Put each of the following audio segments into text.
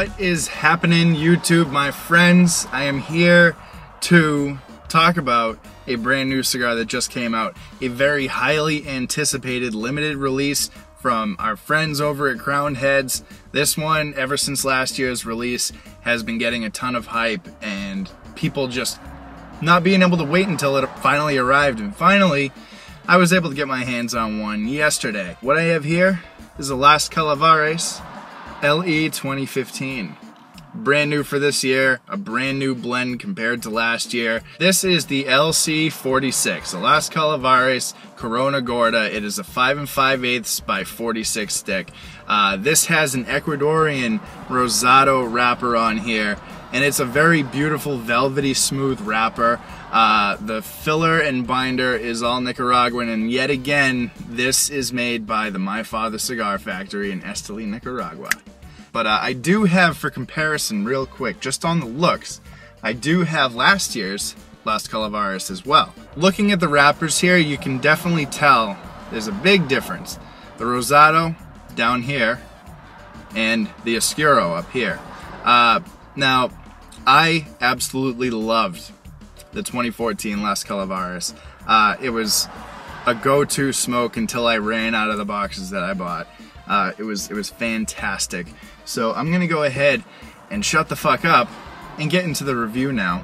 What is happening, YouTube, my friends? I am here to talk about a brand new cigar that just came out. A very highly anticipated limited release from our friends over at Crowned Heads. This one, ever since last year's release, has been getting a ton of hype and people just not being able to wait until it finally arrived. And finally, I was able to get my hands on one yesterday. What I have here is a Las Calaveras LE 2015. Brand new for this year, a brand new blend compared to last year. This is the LC46, the Las Calaveras Corona Gorda. It is a 5 5/8 by 46 stick. This has an Ecuadorian rosado wrapper on here, and it's a very beautiful velvety smooth wrapper. The filler and binder is all Nicaraguan, and yet again, this is made by the My Father Cigar Factory in Esteli, Nicaragua. But I do have, for comparison real quick, just on the looks, I do have last year's Las Calaveras as well. Looking at the wrappers here, you can definitely tell there's a big difference. The rosado down here and the oscuro up here. Now, I absolutely loved the 2014 Las Calaveras. It was a go-to smoke until I ran out of the boxes that I bought. It was fantastic. So I'm gonna go ahead and shut the fuck up and get into the review now.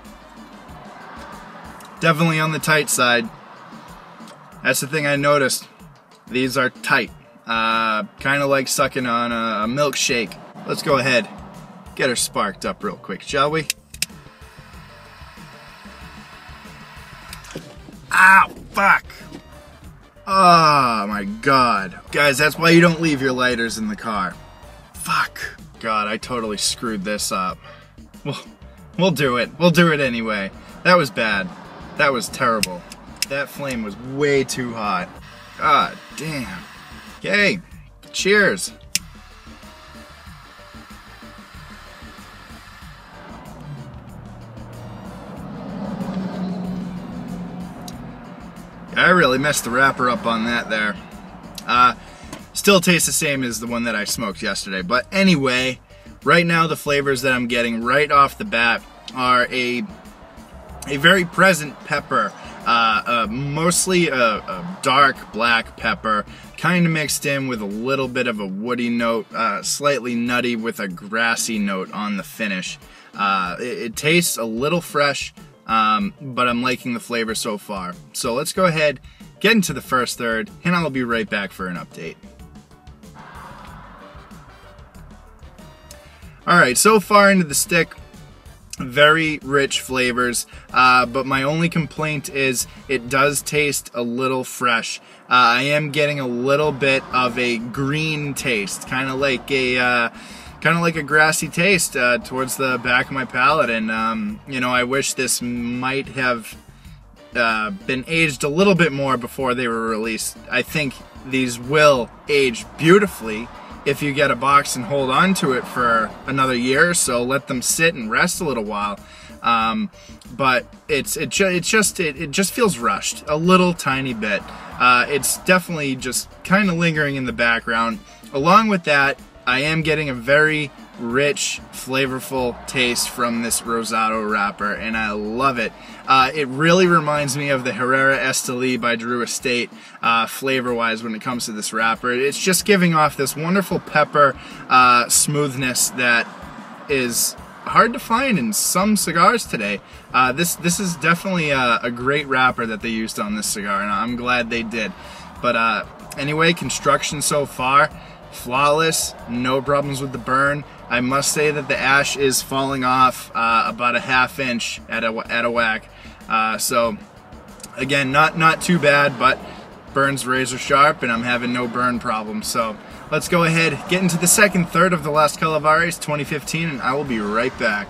Definitely on the tight side. That's the thing I noticed. These are tight. Kind of like sucking on a milkshake. Let's go ahead, get her sparked up real quick, shall we? Ow, fuck. Oh my god. Guys, that's why you don't leave your lighters in the car. Fuck. God, I totally screwed this up. We'll do it. We'll do it anyway. That was bad. That was terrible. That flame was way too hot. God damn. Okay. Cheers. I really messed the wrapper up on that there. Still tastes the same as the one that I smoked yesterday. But anyway, right now the flavors that I'm getting right off the bat are a very present pepper. Mostly a dark black pepper, kind of mixed in with a little bit of a woody note, slightly nutty with a grassy note on the finish. It tastes a little fresh, but I'm liking the flavor so far. So let's go ahead, get into the first third, and I'll be right back for an update. Alright, so far into the stick, very rich flavors, but my only complaint is it does taste a little fresh. I am getting a little bit of a green taste, kind of like a grassy taste towards the back of my palate, and you know, I wish this might have been aged a little bit more before they were released. I think these will age beautifully if you get a box and hold on to it for another year or so, let them sit and rest a little while. But it just feels rushed a little tiny bit. It's definitely just kind of lingering in the background. Along with that, I am getting a very rich, flavorful taste from this rosado wrapper, and I love it. It really reminds me of the Herrera Esteli by Drew Estate, flavor-wise, when it comes to this wrapper. It's just giving off this wonderful pepper smoothness that is hard to find in some cigars today. This is definitely a great wrapper that they used on this cigar, and I'm glad they did. But anyway, construction so far, flawless, no problems with the burn. I must say that the ash is falling off about a ½ inch at a whack. So again, not too bad, but burns razor sharp, and I'm having no burn problems. So let's go ahead, get into the second third of the Las Calaveras 2015, and I will be right back.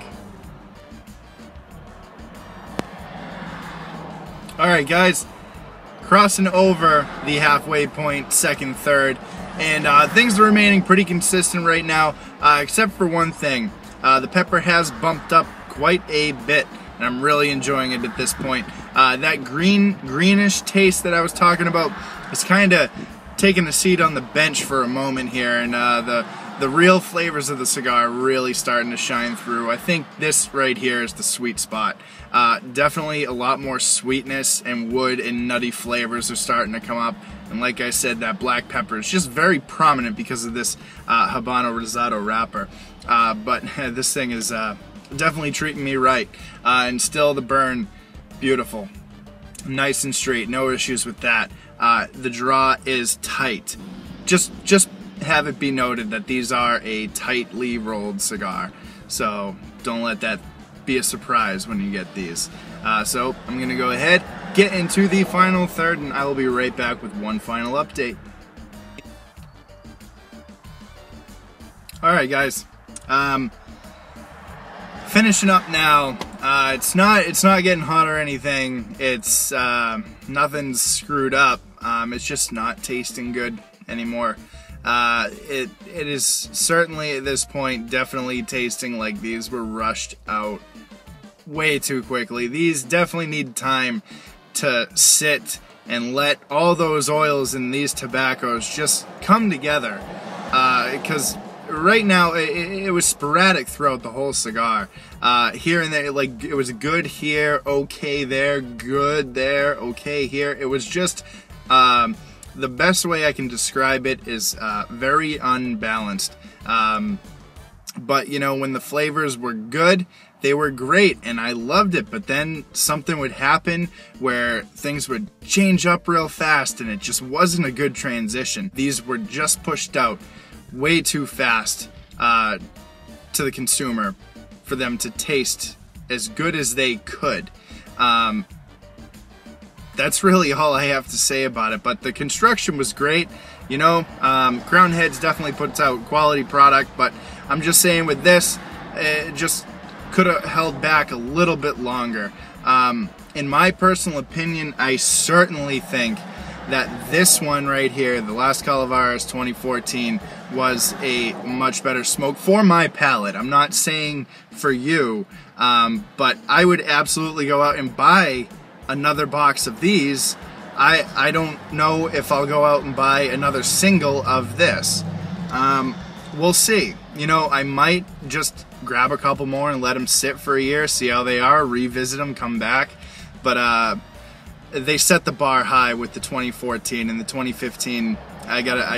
Alright guys, crossing over the halfway point, second third, and things are remaining pretty consistent right now, except for one thing. The pepper has bumped up quite a bit, and I'm really enjoying it at this point. That greenish taste that I was talking about is kind of taking a seat on the bench for a moment here, and the the real flavors of the cigar are really starting to shine through. I think this right here is the sweet spot. Definitely a lot more sweetness and wood and nutty flavors are starting to come up. And like I said, that black pepper is just very prominent because of this Habano Rosado wrapper. But this thing is definitely treating me right. And still the burn, beautiful. Nice and straight, no issues with that. The draw is tight. Just have it be noted that these are a tightly rolled cigar. So don't let that be a surprise when you get these. So I'm gonna go ahead, get into the final third, and I will be right back with one final update. Alright guys, finishing up now. It's not getting hot or anything. It's nothing's screwed up. It's just not tasting good anymore. It is certainly at this point definitely tasting like these were rushed out way too quickly. These definitely need time to sit and let all those oils in these tobaccos just come together, because right now it was sporadic throughout the whole cigar. Here and there, like it was good here, okay there, good there, okay here. It was just the best way I can describe it is very unbalanced. But you know, when the flavors were good, they were great and I loved it, but then something would happen where things would change up real fast and it just wasn't a good transition. These were just pushed out way too fast to the consumer for them to taste as good as they could. That's really all I have to say about it, but the construction was great. You know, Crown Heads definitely puts out quality product, but I'm just saying with this, it just could have held back a little bit longer. In my personal opinion, I certainly think that this one right here, the Las Calaveras 2014, was a much better smoke for my palate. I'm not saying for you, but I would absolutely go out and buy another box of these. I don't know if I'll go out and buy another single of this. We'll see. You know, I might just grab a couple more and let them sit for a year, see how they are, revisit them, come back. But they set the bar high with the 2014 and the 2015. I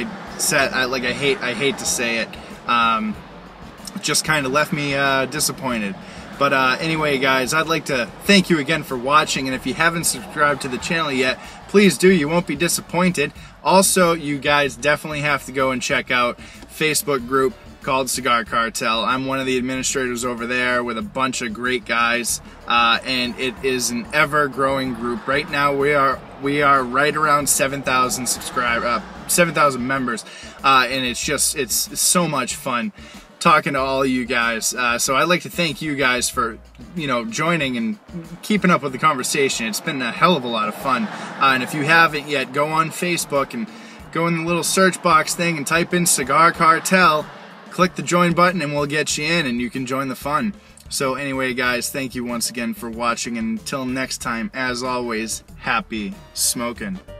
hate to say it. Just kind of left me disappointed. But anyway, guys, I'd like to thank you again for watching, and if you haven't subscribed to the channel yet, please do. You won't be disappointed. Also, you guys definitely have to go and check out Facebook group called Cigar Cartel. I'm one of the administrators over there with a bunch of great guys, and it is an ever-growing group. Right now, we are right around 7,000 7,000 members, and it's so much fun talking to all of you guys. So I'd like to thank you guys for, you know, joining and keeping up with the conversation. It's been a hell of a lot of fun. And if you haven't yet, go on Facebook and go in the little search box thing and type in Cigar Cartel. Click the join button and we'll get you in and you can join the fun. So anyway, guys, thank you once again for watching, and until next time, as always, happy smoking.